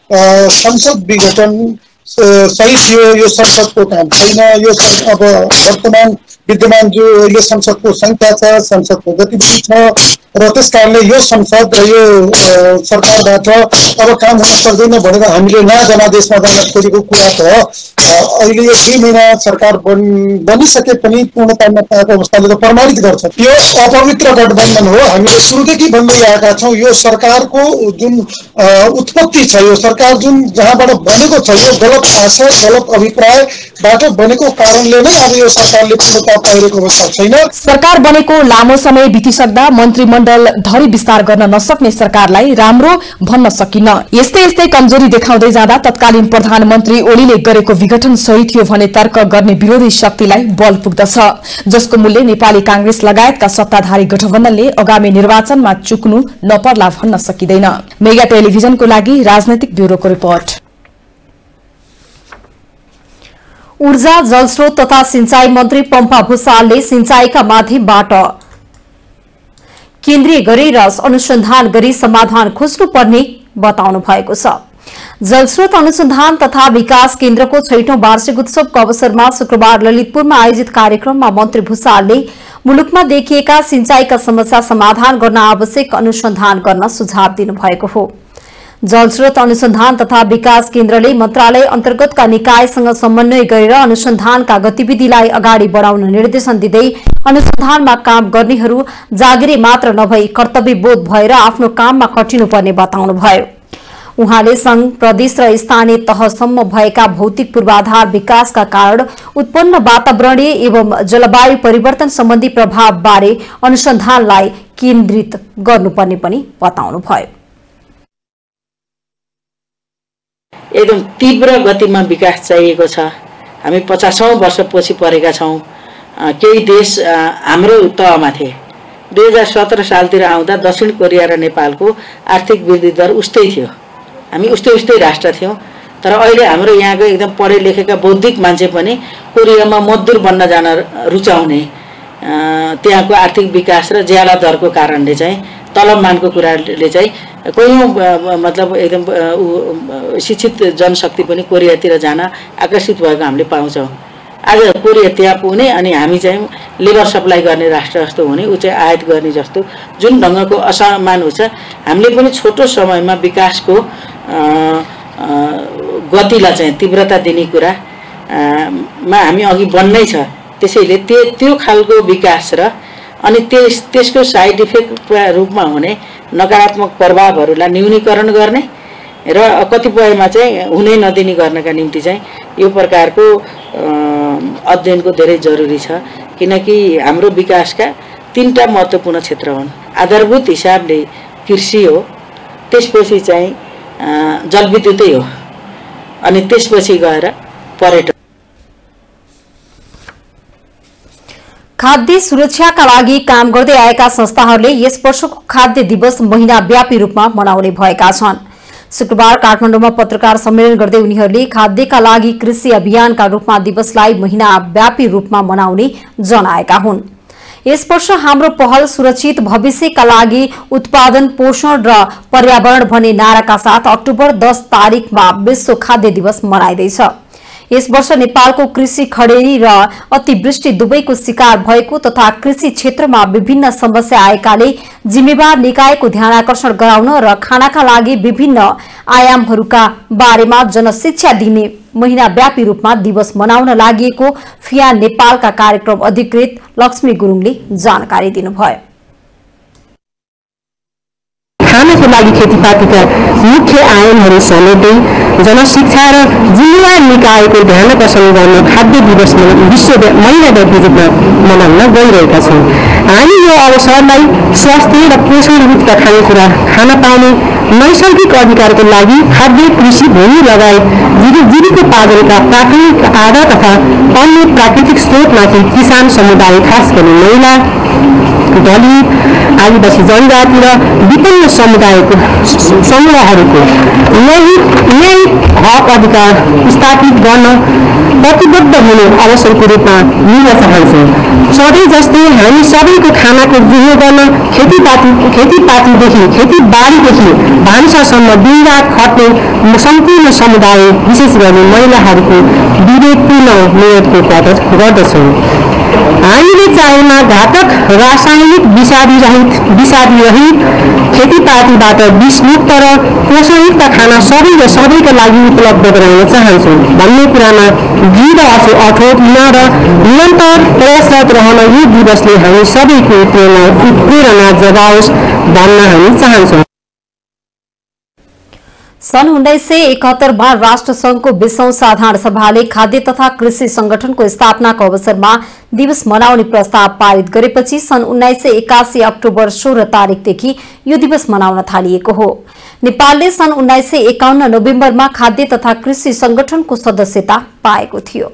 संसद विघटन सही थियो। यो संसदको काम छैन। यो अब वर्तमान विद्यमान जो यो संसदको संख्या छ, संसदको गतिविधि छ र त्यस कारणले यो संसद र यो सरकारबाट अब काम हुन सक्दैन भनेर हामीले नयाँ जनादेशमा जान खोजेको कुरा त अहिले यो 2 महिना सरकार बनिसके पनि पूर्णता नपाएको अवस्थाले त प्रमाणित गर्छ। यो अपवित्र गठबन्धन हो। हामीले सुरुदेखि भन्दै आएका छौँ यो सरकारको जुन उत्पत्ति छ, यो सरकार जुन जहाँबाट बनेको छ, यो गलत आशय गलत अभिप्रायबाट बनेको कारणले नै अब यो सरकारले पूर्णता पाइरहेको अवस्था छैन। सरकार बनेको लामो समय बितिसक्दा मन्त्रीमण्डल धरी विस्तार गर्न नसक्ने सरकारलाई राम्रो भन्न सकिन्न। यस्तै यस्तै कमजोरी देखाउँदै जाँदा तत्कालीन प्रधानमन्त्री ओलीले गरेको विघटन सही थियो भने तर्क गर्ने विरोधी शक्तिलाई बल पुग्दछ, जसको मूल्य नेपाली कांग्रेस लगायतका सत्ताधारी गठबन्धनले आगामी निर्वाचनमा चुक्नु नपर्ला भन्न सकिँदैन। मेगा टेलिभिजनको लागि राजनैतिक ब्यूरोको रिपोर्ट। ऊर्जा जलस्रोत तथा सिंचाई मन्त्री पम्पा भूषालले सिंचाईका माध्यमबाट केन्द्रीय गरेर अनुसन्धान गरी समाधान खोज्नुपर्ने बताउनु भएको छ। जलस्रोत अनुसन्धान तथा विकास केन्द्रको 6औं वार्षिक उत्सवको अवसरमा शुक्रबार ललितपुरमा आयोजित कार्यक्रममा मन्त्री भूषालले मुलुकमा देखिएका सिंचाईका समस्या समाधान गर्न आवश्यक अनुसन्धान गर्न सुझाव दिनुभएको हो। जलस्रोत अनुसन्धान तथा विकास केन्द्रले मन्त्रालय अन्तर्गतका निकायसँग समन्वय गरेर अनुसन्धानका गतिविधिलाई अगाडि बढाउन निर्देशन दिँदै अनुसन्धानमा काम गर्नेहरू जागिरे मात्र नभई कर्तव्यबोध भएर आफ्नो काममा खटिनुपर्ने बताउनुभयो। उहाँले संघ, प्रदेश र स्थानीय तहसम्म भएका भौतिक पूर्वाधार विकासका कारण उत्पन्न वातावरणीय एवं जलवायु परिवर्तन सम्बन्धी प्रभावबारे अनुसन्धानलाई केन्द्रित गर्नुपर्ने पनि बताउनुभयो। एकदम तीव्र गतिमा विकास चाहिएको छ। हामी 50औं वर्ष पछि परेका छौं। केही देश हाम्रो तहमा थिए। 2017 सालतिर आउँदा दक्षिण कोरिया र नेपालको आर्थिक वृद्धि दर उस्तै थियो। हामी उस्तै राष्ट्र थियौं। तर अहिले हाम्रो यहाँको एकदम पढे लेखेका बौद्धिक मान्छे पनि कोरियामा मजदुर बन्न जान रुचाउने, त्यहाँको आर्थिक विकास र ज्याला दरको कारणले चाहिँ तलबमानको कुराले चाहिँ कयौं मतलब एकदम शिक्षित जनशक्ति पनि कोरियातिर जान आकर्षित भएको हामीले पाउँछौं। आज कोरिया त्यहाँ पुग्ने अनि हामी चाहिँ लेबर सप्लाई गर्ने राष्ट्र जस्तो हुने, उ चाहिँ आयात गर्ने जस्तो जुन ढङ्गको असमान हुन्छ। हामीले पनि छोटो समयमा विकासको गतिलाई चाहिँ तीव्रता दिने कुरा मा हामी अघि बढ्नै छ। त्यसैले त्यो खालको विकास र अनि त्यसको साइड इफेक्ट रूपमा हुने नकारात्मक प्रभावहरूलाई न्यूनीकरण गर्ने र कतिपयमा चाहिँ हुनै नदिने गर्नका निम्ति चाहिँ यो प्रकारको अध्ययनको धेरै जरुरी छ। किनकि हाम्रो विकासका 3टा महत्त्वपूर्ण क्षेत्र हुन्। आधारभूत हिसाबले कृषि हो, त्यसपछि चाहिँ जलविद्युतै हो, अनि त्यसपछि गएर पर्यटन। खाद्य सुरक्षाका लागि काम गर्दै आएका संस्थाहरूले यस वर्षको खाद्य दिवस महिनाव्यापी रूपमा मनाउने भएका छन्। शुक्रबार काठमाडौँमा पत्रकार सम्मेलन गर्दै उनीहरूले खाद्यका लागि कृषि अभियानका रूपमा दिवसलाई महिनाव्यापी रूपमा मनाउने जनाएका हुन्। यस वर्ष हाम्रो पहल सुरक्षित भविष्यका लागि उत्पादन, पोषण र पर्यावरण भन्ने नाराका साथ अक्टोबर 10 तारिखमा विश्व खाद्य दिवस मनाइँदैछ। यस वर्ष नेपालको कृषि खडेरी र अतिवृष्टि दुवैको शिकार भएको तथा कृषि क्षेत्रमा विभिन्न समस्या आएकाले जिम्मेवार निकायको ध्यानाकर्षण गराउन र खानाका लागि विभिन्न आयामहरूका बारेमा जनशिक्षा दिने महिनाव्यापी रूपमा दिवस मनाउन लागि फिया नेपालका कार्यक्रम अधिकृत लक्ष्मी गुरुङले जानकारी दिनुभयो। खानको लागि खेतीपातीका मुख्य आयामहरू समेट्दै जनशिक्षा र जिम्मेवार निकायको ध्यानाकर्षण गर्न खाद्य दिवस विश्व महिनाव्यापी रूपमा मनाउन गइरहेका छौँ। हामी यो अवसरलाई स्वास्थ्य र पोषणयुक्त खानेकुरा खान पाउने नैसर्गिक अधिकारको लागि खाद्य कृषि भूमि लगायत जीविकोपार्जनका प्राथमिक आधार तथा अन्य प्राकृतिक स्रोतमाथि किसान समुदाय खास गरी महिला, दलित, आदिवासी जनजाति र विपन्न समुदायको समूहहरूको न्यायिक हक अधिकार स्थापित गर्न प्रतिबद्ध हुने अवसरको रूपमा लिन चाहन्छौँ। सधैँ जस्तै हामी सबैको खानाको जुहो गर्न खेतीपातीदेखि खेतीबारीदेखि भान्सासम्म दिनरात खट्ने सम्पूर्ण समुदाय विशेष गरी महिलाहरूको विवेकपूर्ण मेहनतको कदर गर्दछौँ। हामीले चाहेमा घातक रासायनिक विषादी रहित खेतीपातीबाट विषमुक्त र पोषणयुक्त खाना सबैका लागि उपलब्ध गराउन चाहन्छौँ भन्ने कुरामा दृढ अठोट हुन र निरन्तर प्रयासरत रहन यो दिवसले हामी सबैको प्रेरणा जगाओस् भन्न हामी चाहन्छौँ। सन् 1971 मा राष्ट्रसंघको 20औं साधारण सभाले खाद्य तथा कृषि संगठनको स्थापनाको अवसरमा दिवस मनाउने प्रस्ताव पारित गरेपछि सन् 1981 अक्टोबर 16 तारिकदेखि यो दिवस मनाउन थालिएको हो। नेपालले सन् 1951 नोभेम्बरमा खाद्य तथा कृषि संगठनको सदस्यता पाएको थियो।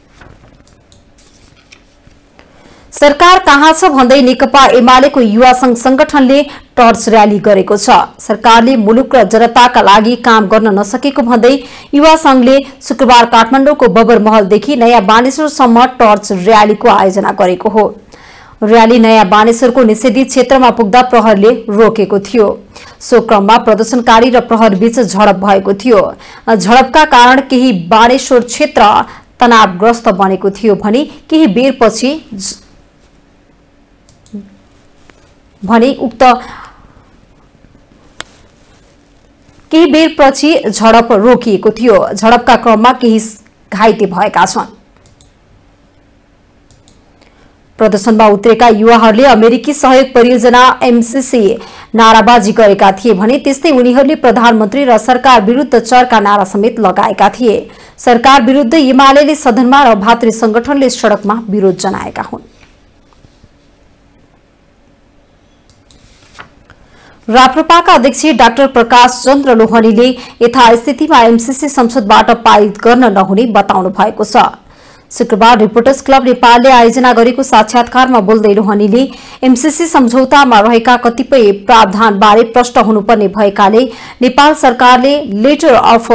सरकार कहाँ छ भन्दै नेकपा एमालेको युवा संघ संगठनले टर्च र्याली गरेको छ। सरकारले मुलुक र जनताका लागि काम गर्न नसकेको भन्दै युवा संघले शुक्रबार काठमाडौँको बबर महलदेखि नयाँ बानेश्वरसम्म टर्च र्यालीको आयोजना गरेको हो। र्याली नयाँ बानेश्वरको निषेधित क्षेत्रमा पुग्दा प्रहरले रोकेको थियो। सो क्रममा प्रदर्शनकारी र प्रहर बीच झडप भएको थियो। झडपका कारण केही बानेश्वर क्षेत्र तनावग्रस्त बनेको थियो भने केही बेरपछि झडप रोकिएको थियो। झडपका क्रममा केही घाइते भएका छन्। प्रदर्शनमा उत्रेका युवाहरूले अमेरिकी सहयोग परियोजना एमसीसी नाराबाजी गरेका थिए भने त्यस्तै उनीहरूले प्रधानमन्त्री र सरकार विरुद्ध चर्का नारा समेत लगाएका थिए। सरकार विरुद्ध एमालेले सदनमा र भातृ संगठनले सड़कमा विरोध जनाएका हुन्। राप्रपाका अध्यक्ष डाक्टर प्रकाश चन्द्र लोहनीले यथास्थितिमा एमसीसी संसदबाट पारित गर्न नहुने बताउनु भएको छ। शुक्रबार रिपोर्टर्स क्लब नेपालले आयोजना गरेको साक्षात्कारमा बोल्दै लोहनीले एमसीसी सम्झौतामा रहेका कतिपय प्रावधानबारे प्रश्न हुनुपर्ने भएकाले नेपाल सरकारले लेटर अफ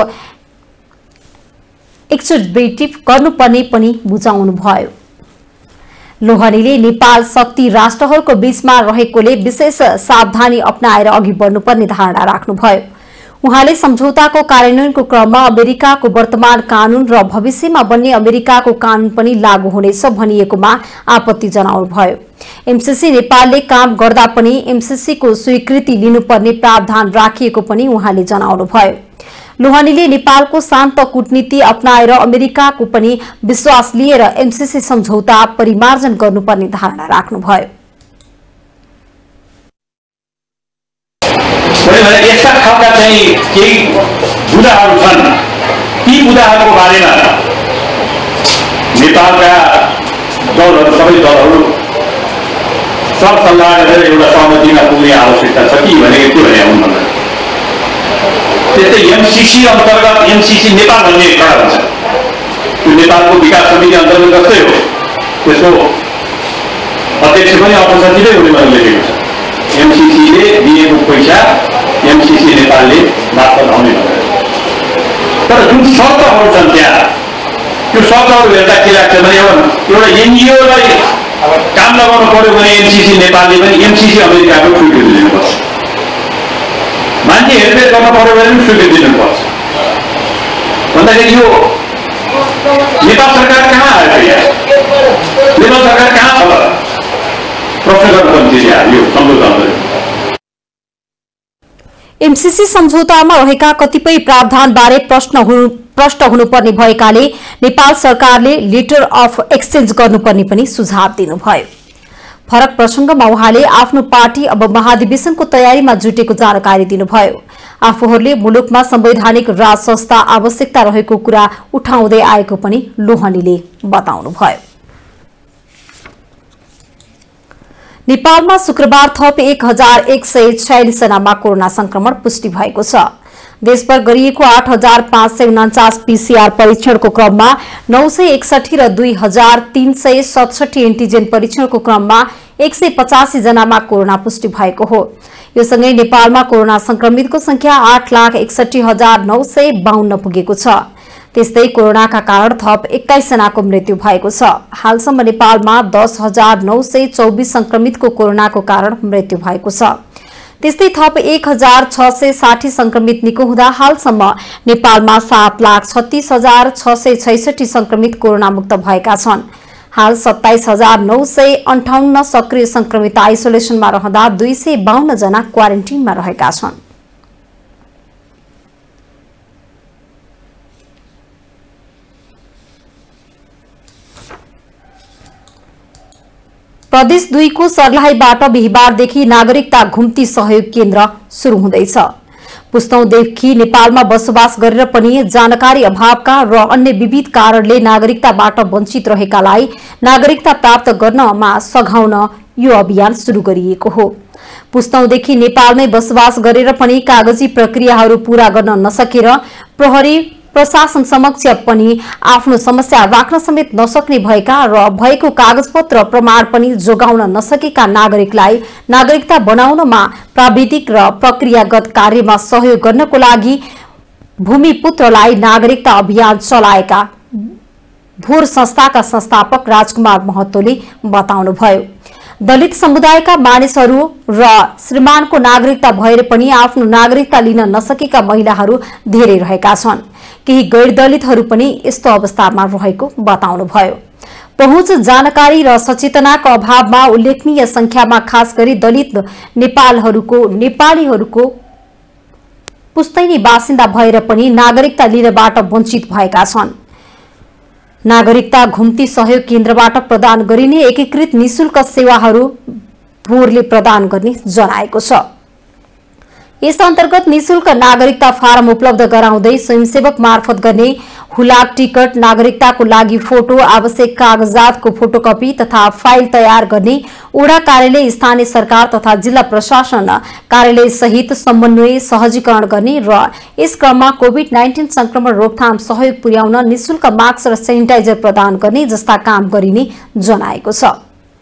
एक्सोडेटिभ गर्नुपर्ने पनि बुझाउनुभयो। लोहनीले नेपाल शक्ति राष्ट्रहरूको बीचमा रहेकोले विशेष सावधानी अपनाएर अघि बढ्नुपर्ने धारणा राख्नुभयो। उहाँले सम्झौताको कार्यान्वयनको क्रममा अमेरिकाको वर्तमान कानून र भविष्यमा बन्ने अमेरिकाको कानून पनि लागू हुनेछ भनिएकोमा आपत्ति जनाउनुभयो। एमसीसी नेपालले काम गर्दा पनि एमसीसीको स्वीकृति लिनुपर्ने प्रावधान राखिएको पनि उहाँले जनाउनुभयो। लोहनीले नेपालको शान्त कूटनीति अपनाएर अमेरिकाको पनि विश्वास लिएर एमसीसी सम्झौता परिमार्जन गर्नुपर्ने धारणा राख्नुभयो। यस्ता खालका चाहिँ केही बुदाहरू छन्, ती बुदाहरूको बारेमा नेपालका दलहरू सबै दलहरू सरसल्लाह गरेर एउटा सहमतिमा पुग्ने आवश्यकता छ कि भनेको के भने हुन् भन्दा त्यस्तै एमसीसी अन्तर्गत एमसीसी नेपाल भन्ने खडा हुन्छ। त्यो नेपालको विकास समिति अन्तर्गत जस्तै हो। त्यसको अध्यक्ष पनि अपसचिवै हुने भनेर लेखेको छ। एमसीसीले दिएको पैसा एमसीसी नेपालले वापस आउने भनेर। तर जुन शर्तहरू छन् त्यहाँ त्यो शर्तहरू हेर्दा के लाग्छ भने एउटा एनजिओलाई काम लगाउनु पर्यो भने एमसीसी नेपालले पनि एमसीसी अमेरिकाको स्वीकृति दिनुपर्छ। मान्छे हेरफेर गर्नु पर्यो भने पनि स्वीकृति दिनुपर्छ। भन्दाखेरि यो नेपाल सरकार कहाँ आयो? नेपाल सरकार कहाँ छ? प्रश्न गर्नुपर्ने यो सम्झौता एमसीसी सम्झौतामा रहेका कतिपय प्रावधानबारे प्रश्न हुनुपर्ने भएकाले नेपाल सरकारले लेटर अफ एक्सचेन्ज गर्नुपर्ने पनि सुझाव दिनुभयो। फरक प्रसंगमा उहाँले आफ्नो पार्टी अब महाधिवेशनको तयारीमा जुटेको जानकारी दिनुभयो। आफूहरूले मुलुकमा संवैधानिक राज संस्था आवश्यकता रहेको कुरा उठाउँदै आएको पनि लोहनीले बताउनुभयो। नेपालमा शुक्रबार थप 1146 जनामा कोरोना संक्रमण पुष्टि भएको छ। देशभर गरिएको 8549 पीसीआर परीक्षणको क्रममा 961 र 2367 एन्टिजेन परीक्षणको क्रममा 185 जनामा कोरोना पुष्टि भएको हो। यो सँगै नेपालमा कोरोना संक्रमितको संख्या 8,61,952 पुगेको छ। त्यस्तै कोरोनाका कारण थप 21 जनाको मृत्यु भएको छ। हालसम्म नेपालमा 10,924 संक्रमितको कोरोनाको कारण मृत्यु भएको छ। त्यस्तै थप 1,660 संक्रमित निको हुँदा हालसम्म नेपालमा 7,36,666 संक्रमित कोरोना मुक्त भएका छन्। हाल 27,958 सक्रिय संक्रमित आइसोलेसनमा रहँदा 252 जना क्वारेन्टिनमा रहेका छन्। प्रदेश 2 को सर्लाहीबाट बिहिबारदेखि नागरिकता घुम्ती सहयोग केन्द्र शुरू हुँदैछ। पुस्तौंदेखि नेपालमा बसोबास गरेर पनि जानकारी अभावका र अन्य विविध कारणले नागरिकताबाट वञ्चित रहेकालाई नागरिकता प्राप्त गर्नमा सघाउन यो अभियान शुरू गरिएको हो। पुस्तौंदेखि नेपालमै बसोबास गरेर पनि कागजी प्रक्रियाहरू पूरा गर्न नसकेर प्रहरी प्रशासन समक्ष पनि आफ्नो समस्या राख्न समेत नसक्ने भएका र भएको कागजपत्र प्रमाण पनि जोगाउन नसकेका नागरिकलाई नागरिकता बनाउनमा प्राविधिक र प्रक्रियागत कार्यमा सहयोग गर्नको लागि भूमिपुत्रलाई नागरिकता अभियान चलाएका भोर संस्थाका संस्थापक राजकुमार महतोले बताउनुभयो। दलित समुदायका मानिसहरू र श्रीमानको नागरिकता भएर पनि आफ्नो नागरिकता लिन नसकेका महिलाहरू धेरै रहेका छन्। केही गैर दलितहरू पनि यस्तो अवस्थामा रहेको बताउनुभयो। पहुँच जानकारी र सचेतनाको अभावमा उल्लेखनीय संख्यामा खास गरी दलित नेपालीहरूको पुस्तैनी बासिन्दा भएर पनि नागरिकता लिनबाट वञ्चित भएका छन्। नागरिकता घुम्ती सहयोग केन्द्रबाट प्रदान गरिने एकीकृत निशुल्क सेवाहरू भोरले प्रदान गर्ने जनाएको छ। यस अन्तर्गत निशुल्क नागरिकता फारम उपलब्ध गराउँदै स्वयंसेवक मार्फत गर्ने हुलाक टिकट, नागरिकताको लागि फोटो, आवश्यक कागजातको फोटोकपी तथा फाइल तयार गर्ने ओडा कार्यालय, स्थानीय सरकार तथा जिल्ला प्रशासन कार्यालय सहित समन्वय सहजीकरण गर्ने र यस क्रममा कोभिड-19 संक्रमण रोकथाम सहयोग पुर्याउन निशुल्क मास्क र सेनिटाइजर प्रदान गर्ने जस्ता काम गरिने जनाएको छ।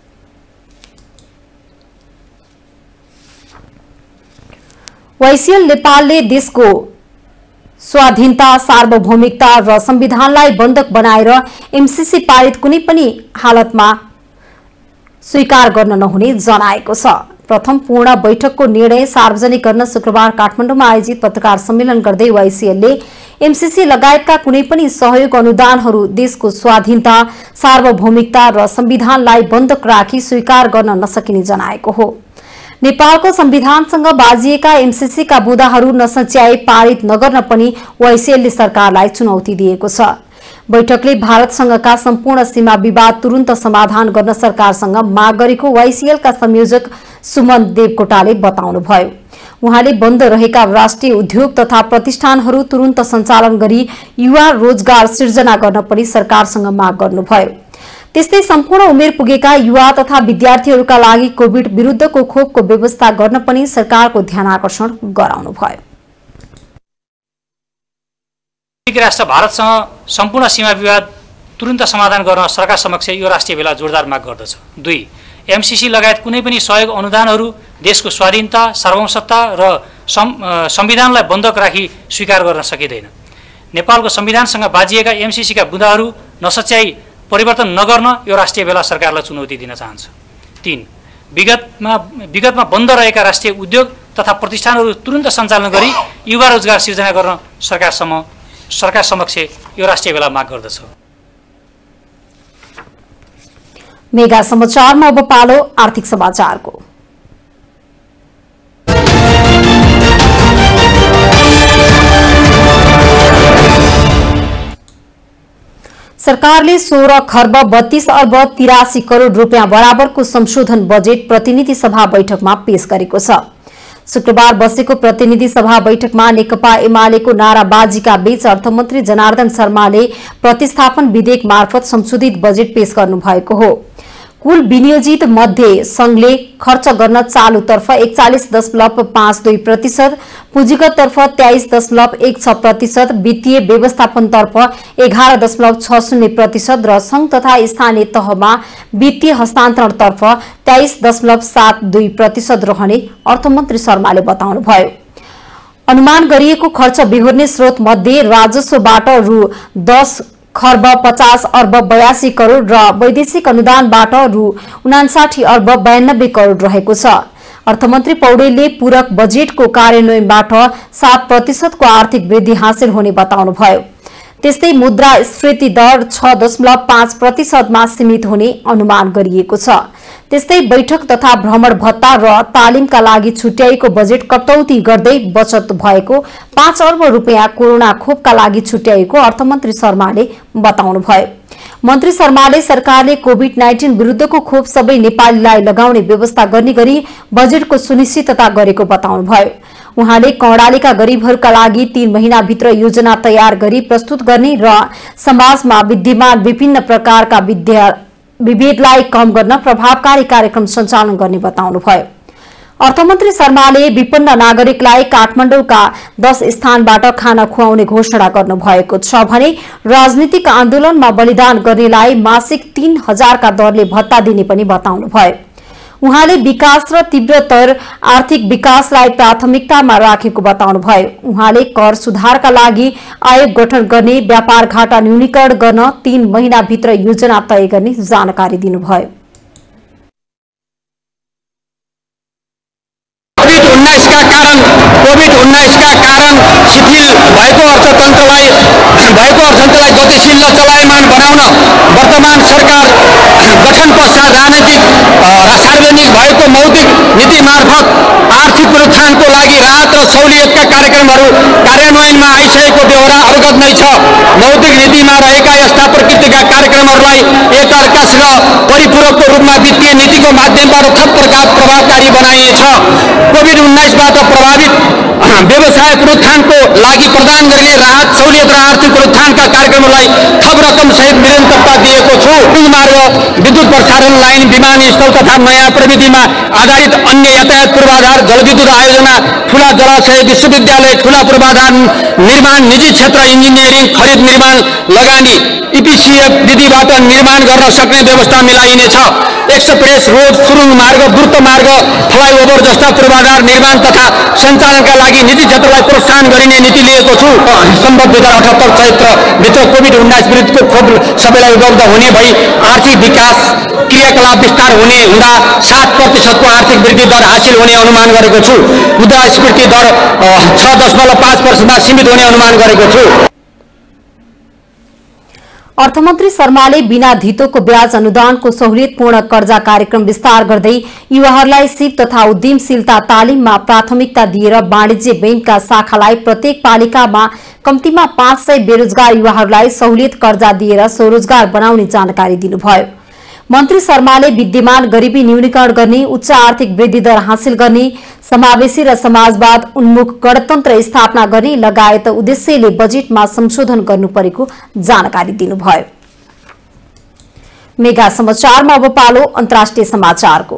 वाइसिएल नेपालले देशको स्वाधीनता, सार्वभौमिकता र संविधानलाई बन्धक बनाएर एमसीसी पारित कुनै पनि हालतमा स्वीकार गर्न नहुने जनाएको छ। प्रथम पूर्ण बैठकको निर्णय सार्वजनिक गर्न शुक्रबार काठमाडौँमा आयोजित पत्रकार सम्मेलन गर्दै वाइसिएलले एमसीसी लगायतका कुनै पनि सहयोग अनुदानहरू देशको स्वाधीनता, सार्वभौमिकता र संविधानलाई बन्धक राखी स्वीकार गर्न नसकिने जनाएको हो। नेपालको संविधानसँग बाजिएका एमसीसी का बुँदाहरू नसच्याई पारित नगर्न पनि वाइसिएलले सरकारलाई चुनौती दिएको छ। बैठकले भारतसँगका सम्पूर्ण सीमा विवाद तुरुन्त समाधान गर्न सरकारसँग माग गरेको वाइसिएलका संयोजक सुमन देवकोटाले बताउनुभयो। उहाँले बन्द रहेका राष्ट्रिय उद्योग तथा प्रतिष्ठानहरू तुरुन्त सञ्चालन गरी युवा रोजगार सिर्जना गर्न पनि सरकारसँग माग गर्नुभयो। त्यस्तै सम्पूर्ण उमेर पुगेका युवा तथा विद्यार्थीहरूका लागि कोभिड विरुद्धको खोपको व्यवस्था गर्न पनि सरकारको ध्यानआकर्षण गराउनुभयो। राष्ट्र भारतसँग सम्पूर्ण सीमा विवाद तुरुन्त समाधान गर्न सरकार समक्ष यो राष्ट्रिय भेला जोरदार माग गर्दछ। 2. एमसीसी लगायत कुनै पनि सहयोग अनुदानहरू देशको स्वाधीनता, सार्वभौमसत्ता र संविधानलाई बन्धक राखी स्वीकार गर्न सकिँदैन। नेपालको संविधानसँग बाजिएका एमसीसी का बुँदाहरू नसच्याई परिवर्तन नगर्न यो राष्ट्रिय भेला सरकारलाई चुनौती दिन चाहन्छ। 3. विगतमा बन्द रहेका राष्ट्रिय उद्योग तथा प्रतिष्ठानहरू तुरुन्त सञ्चालन गरी युवा रोजगार सिर्जना गर्न सरकार समक्ष यो राष्ट्रिय भेला माग गर्दछ। मेगा समाचारमा अब पालो आर्थिक समाचारको। सरकारले 16 खर्ब 32 अर्ब 83 करोड़ रुपियाँ बराबरको संशोधन बजेट प्रतिनिधि सभा बैठकमा पेश गरेको छ। शुक्रबार बसेको प्रतिनिधि सभा बैठकमा नेकपा एमालेको नाराबाजीका बीच अर्थमन्त्री जनार्दन शर्माले प्रतिस्थापन विधेयक मार्फत संशोधित बजेट पेश गर्नुभएको हो। कुल विनियोजित मध्ये संघले खर्च गर्न चालुतर्फ 41.52%, पुँजीगततर्फ 23.16%, वित्तीय व्यवस्थापनतर्फ 11.60% र संघ तथा स्थानीय तहमा वित्तीय हस्तान्तरणतर्फ 23.72% रहने अर्थमन्त्री शर्माले बताउनुभयो। अनुमान गरिएको खर्च बिहोर्ने स्रोत मध्ये राजस्वबाट रु 10 खर्ब 50 अर्ब 82 करोड़ र वैदेशिक अनुदानबाट रु 59 अर्ब 92 करोड़ रहेको छ। अर्थमन्त्री पौडेलले पूरक बजेटको कार्यान्वयनबाट 7% को आर्थिक वृद्धि हासिल हुने बताउनुभयो। त्यस्तै मुद्रास्फीति दर 6.5% मा सीमित हुने अनुमान गरिएको छ। त्यस्तै बैठक तथा भ्रमण भत्ता र तालिमका लागि छुट्याइएको बजेट कटौती गर्दै बचत भएको 5 अर्ब रुपियाँ कोरोना खोपका लागि छुट्याइएको अर्थमन्त्री शर्माले बताउनुभयो। मन्त्री शर्माले सरकारले कोभिड-19 विरुद्धको खोप सबै नेपालीलाई लगाउने व्यवस्था गर्ने गरी बजेटको सुनिश्चितता गरेको बताउनुभयो। उहाँले कर्णालीका गरीबहरूका लागि 3 महिनाभित्र योजना तयार गरी प्रस्तुत गर्ने र समाजमा विद्यमान विभिन्न प्रकारका विभेदलाई कम गर्न प्रभावकारी कार्यक्रम सञ्चालन गर्ने बताउनुभयो। अर्थमन्त्री शर्माले विपन्न नागरिकलाई काठमाडौँका 10 स्थानबाट खाना खुवाउने घोषणा गर्नुभएको छ भने राजनीतिक आन्दोलनमा बलिदान गर्नेलाई मासिक 3000 का दरले भत्ता दिने पनि बताउनुभयो। उहाँले विकास र तीव्रतर आर्थिक विकासलाई प्राथमिकतामा राखेको बताउनुभयो। उहाँले कर सुधारका लागि आयोग गठन गर्ने, व्यापार घाटा न्यूनीकरण गर्न 3 महिनाभित्र योजना तय गर्ने जानकारी दिनुभयो। कोभिड-19 का कारण शिथिल भएको अर्थतन्त्रलाई गतिशील र चलायमान बनाउन वर्तमान सरकार गठन पश्चात सार्वजनिक भएको मौद्रिक नीति मार्फत आर्थिक प्रोत्साहनको लागि राहत र सहुलियतका कार्यक्रमहरू कार्यान्वयनमा आइसकेको बेहोरा अवगत नै छ। मौद्रिक नीतिमा रहेका यस्ता प्रकृतिका कार्यक्रमहरूलाई एकअर्कासँग परिपूरकको रूपमा वित्तीय नीतिको माध्यमबाट थप प्रभावकारी बनाइनेछ। कोभिड-19बाट प्रभावित व्यवसाय प्रोत्साहनको लागि प्रदान गरिने राहत सहुलियत र आर्थिक प्रोत्साहनका कार्यक्रमहरूलाई थप रकम सहित निरन्तरता दिएको छु। मार्ग, विद्युत प्रसारण लाइन, विमानस्थल तथा नयाँ प्रविधिमा आधारित अन्य यातायात पूर्वाधार, जलविद्युत आयोजना, ठूला जलाशय, विश्वविद्यालय, ठूला पूर्वाधार निर्माण, निजी क्षेत्र इन्जिनियरिङ खरिद निर्माण लगानी इपिसिएफ विधिबाट निर्माण गर्न सक्ने व्यवस्था मिलाइनेछ। एक्सप्रेस रोड, सुरुङ मार्ग, द्रुत मार्ग, फ्लाइओभर जस्ता पूर्वाधार निर्माण तथा सञ्चालनका लागि निजी क्षेत्रलाई प्रोत्साहन गरिने नीति लिएको छु। सम्भव 2078 चैत्रभित्र कोभिड-19 विरुद्धको खोप सबैलाई उपलब्ध हुने भई आर्थिक विकास क्रियाकलाप विस्तार हुने हुँदा 7% को आर्थिक वृद्धि दर हासिल हुने अनुमान गरेको छु। मुद्रास्फीति दर 6.5% मा सीमित हुने अनुमान गरेको छु। अर्थमन्त्री शर्माले बिना धितोको ब्याज अनुदानको सहुलियतपूर्ण कर्जा कार्यक्रम विस्तार गर्दै युवाहरूलाई सिप तथा उद्यमशीलता तालिममा प्राथमिकता दिएर वाणिज्य बैंकका शाखालाई प्रत्येक पालिकामा कम्तीमा 500 बेरोजगार युवाहरूलाई सहुलियत कर्जा दिएर स्वरोजगार बनाउने जानकारी दिनुभयो। मन्त्री शर्माले विद्यमान गरिबी न्यूनीकरण गर्ने, उच्च आर्थिक वृद्धि दर हासिल गर्ने, समावेशी र समाजवाद उन्मुख गणतन्त्र स्थापना गर्ने लगायत उद्देश्यले बजेटमा संशोधन गर्नुपरेको जानकारी दिनुभयो। मेगा समाचारमा अब पालो अन्तर्राष्ट्रिय समाचारको।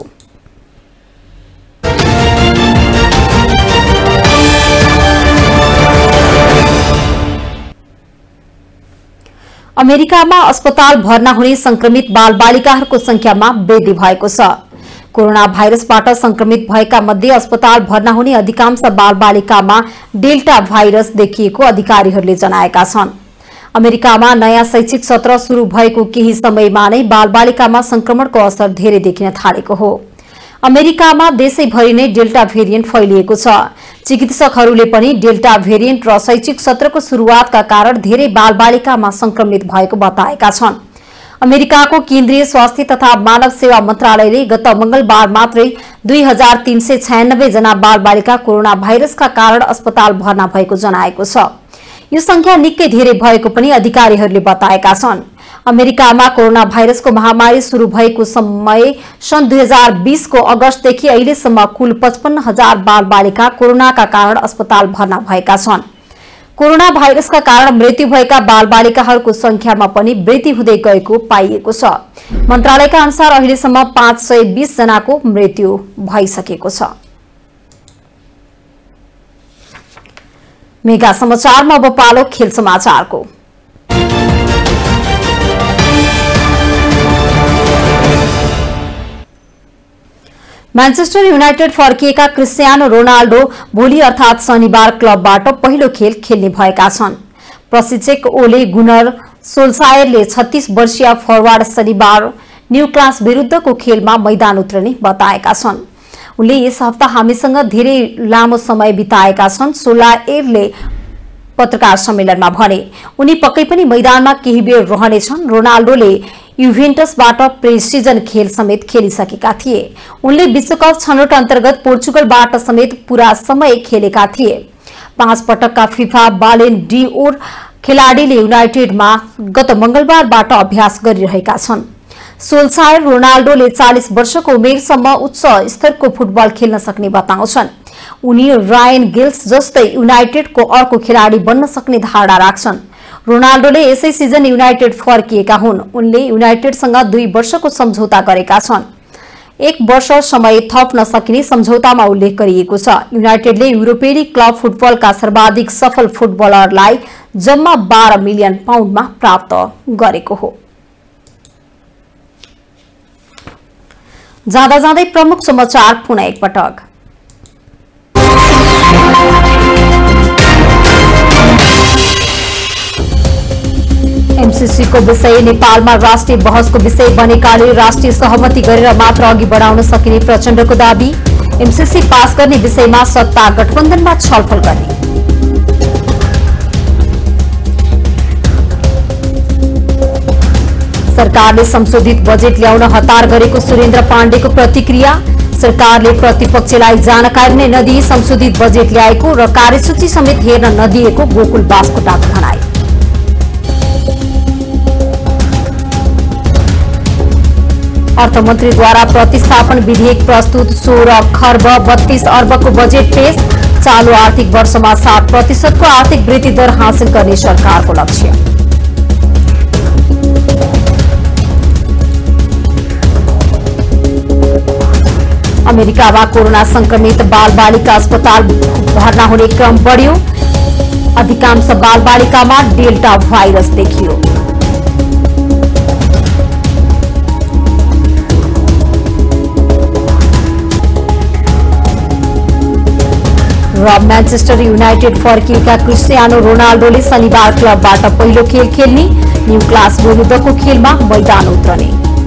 अमेरिकामा अस्पताल भर्ना हुने संक्रमित बालबालिकाहरूको संख्यामा वृद्धि भएको छ। कोरोना भाइरसबाट संक्रमित भएका मध्ये अस्पताल भर्ना हुने अधिकांश बालबालिकामा डेल्टा भाइरस देखिएको अधिकारीहरूले जनाएका छन्। अमेरिकामा नयाँ शैक्षिक सत्र शुरू भएको केही समयमा नै बालबालिकामा संक्रमणको असर धेरै देखिन थालेको हो। अमेरिकामा देशैभरि नै डेल्टा भेरिएन्ट फैलिएको छ। चिकित्सकहरूले पनि डेल्टा भेरिएन्ट र शैक्षिक सत्रको सुरुवातका कारण धेरै बालबालिकामा संक्रमित भएको बताएका छन्। अमेरिकाको केन्द्रीय स्वास्थ्य तथा मानव सेवा मन्त्रालयले गत मंगलबार मात्रै 2396 जना बालबालिका कोरोना भाइरसका कारण अस्पताल भर्ना भएको जनाएको छ। यो संख्या निकै धेरै भएको पनि अधिकारीहरूले बताएका छन्। अमेरिकामा कोरोना भाइरसको महामारी शुरू भएको समय सन् 2020 को अगस्तदेखि अहिलेसम्म कुल 55,000 बालबालिका कोरोनाका कारण अस्पताल भर्ना भएका छन्। कोरोना भाइरसका कारण मृत्यु भएका बालबालिकाहरूको संख्यामा पनि वृद्धि हुँदै गएको पाइएको छ। मन्त्रालयका अनुसार अहिलेसम्म 520 जनाको मृत्यु भइसकेको छ। मेगा समाचारमा अब पालो खेल समाचारको। म्यान्चेस्टर युनाइटेड फर्किएका क्रिस्टियानो रोनाल्डो भोलि अर्थात शनिबार क्लबबाट पहिलो खेल खेल्ने भएका छन्। प्रशिक्षक ओले गुनर सोल्सायरले 36 वर्षीय फरवार्ड शनिबार न्यूक्लास विरुद्धको खेलमा मैदान उत्रने बताएका छन्। उनले यस हप्ता हामीसँग धेरै लामो समय बिताएका छन्, सोल्सायरले पत्रकार सम्मेलनमा भने। उनी पक्कै पनि मैदानमा केही बेर रहनेछन्। रोनाल्डोले युभेन्टसबाट प्री-सिजन खेल समेत खेलिसकेका थिए। उनले विश्वकप छनौट अन्तर्गत पोर्चुगलबाट समेत पूरा समय खेलेका थिए। 5 पटकका फिफा बालेन डीओर खेलाडीले युनाइटेडमा गत मंगलबारबाट अभ्यास गरिरहेका छन्। सोल्सायर रोनाल्डोले 40 वर्षको उमेरसम्म उच्च स्तरको फुटबल खेल्न सक्ने बताउँछन्। उनी रायन गिल्स जस्तै युनाइटेडको अर्को खेलाडी बन्न सक्ने धारणा राख्छन्। रोनाल्डोले यसै सिजन युनाइटेड फर्किएका हुन्। उनले युनाइटेडसँग 2 वर्षको सम्झौता गरेका छन्। 1 वर्ष समय थप्न सकिने सम्झौतामा उल्लेख गरिएको छ। युनाइटेडले युरोपेली क्लब फुटबलका सर्वाधिक सफल फुटबलरलाई जम्मा 12 मिलियन पाउन्डमा प्राप्त गरेको हो। जाँदा जाँदै प्रमुख समाचार पुनः एकपटक। एमसीसी को विषय नेपालमा राष्ट्रिय बहसको विषय बनेकाले राष्ट्रिय सहमति गरेर मात्र अघि बढाउन सकिने प्रचण्डको दाबी। एमसीसी पास गर्ने विषयमा सत्ता गठबन्धनमा छलफल गर्ने। सरकारले संशोधित बजेट ल्याउन हतार गरेको सुरेन्द्र पाण्डेको प्रतिक्रिया। सरकारले प्रतिपक्षलाई जानकारी नै नदिई संशोधित बजेट ल्याएको र कार्यसूची समेत हेर्न नदिएको गोकुल बास्कोटाको भनाई। अर्थमन्त्रीद्वारा प्रतिस्थापन विधेयक प्रस्तुत। 16 खर्ब 32 अर्बको बजेट पेश। चालू आर्थिक वर्षमा 7% को आर्थिक वृद्धि दर हासिल गर्ने सरकारको लक्ष्य। अमेरिकामा कोरोना संक्रमित बालबालिका अस्पताल भर्ना हुने क्रम बढ्यो। अधिकांश बालबालिकामा डेल्टा भाइरस देखियो। र म्यान्चेस्टर युनाइटेड फर्किएका क्रिस्टियानो रोनाल्डोले शनिबार क्लबबाट पहिलो खेल खेल्ने। न्यूक्लास विरुद्धको खेलमा मैदान उत्रने।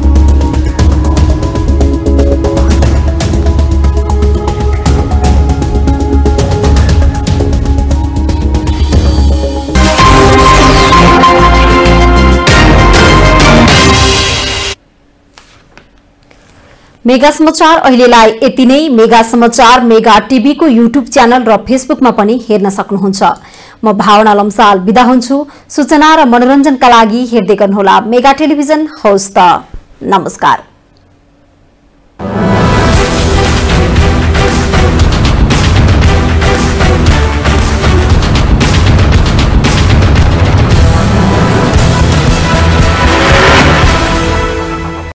मेगा समाचार अहिलेलाई यति नै। मेगा समाचार मेगा टिभीको युट्युब च्यानल र फेसबुकमा पनि हेर्न सक्नुहुन्छ। म भावना लम्साल बिदा हुन्छु। सूचना र मनोरञ्जनका लागि हेर्दै गर्नुहोला मेगा टेलिभिजन। हवस् त, नमस्कार।